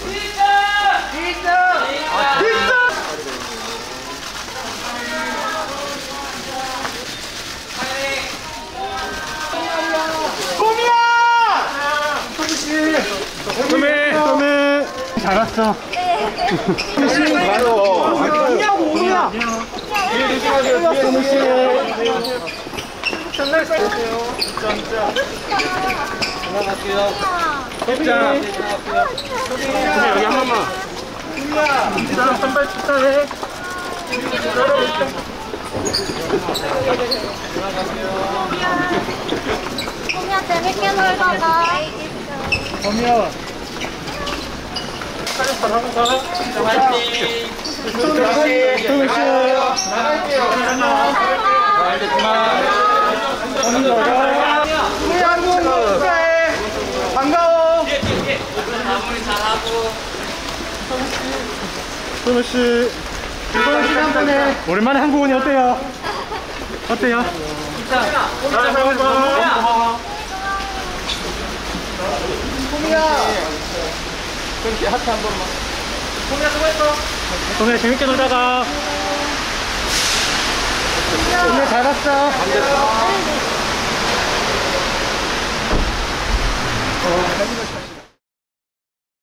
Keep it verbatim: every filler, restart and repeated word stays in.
또메 또메 잘 왔어. 씨 가요. 아니냐고 오냐. 또메 씨. 정말 쌀게요. 진짜. 올라갈게요. 진짜. 여기 한 번만. 진짜 선발 축하해. 봄이야 재밌게 놀다 가. 범이야. 잘하고 가. 화이팅. 또메 씨. 나갈게요. 이제 그만. 우리 한국 축하해. 반가워. 마무리 잘하고. 또메 씨. 즐거운 시간 보내. 오랜만에 한국 오니 어때요? 어때요? 잘 살고 가. 봄이야. 그렇게 하트 한 번만. 봄이야 수고했어. 또메 재밌게 놀다 가. 또메 잘 갔어. 어,